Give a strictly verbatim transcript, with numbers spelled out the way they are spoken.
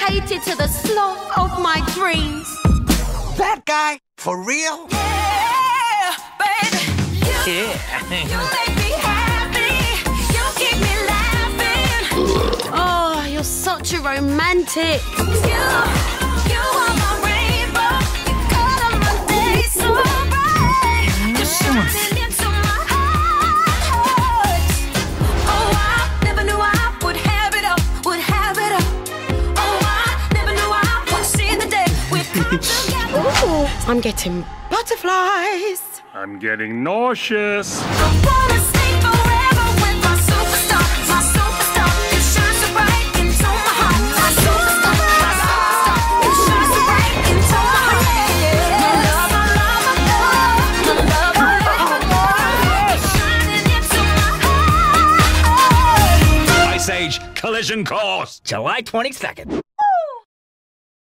dedicated to the sloth of my dreams. That guy? For real? Yeah, baby. You, Yeah. you make me happy. You keep me laughing. Oh, you're such a romantic. You, you are my rainbow. You color my day so bright. You're shining into my heart. Oh, I never knew I would have it all, would have it all. Oh, I never knew I would see the day we'd come together. Ooh, I'm getting butterflies. I'm getting nauseous. I wanna stay forever with my superstar, my superstar. You shine so bright into my heart. My superstar, my superstar. You shine so bright into my heart. My love, my love, my love, my love, my love. You're shining into my heart. Ice Age Collision Course, July twenty-second.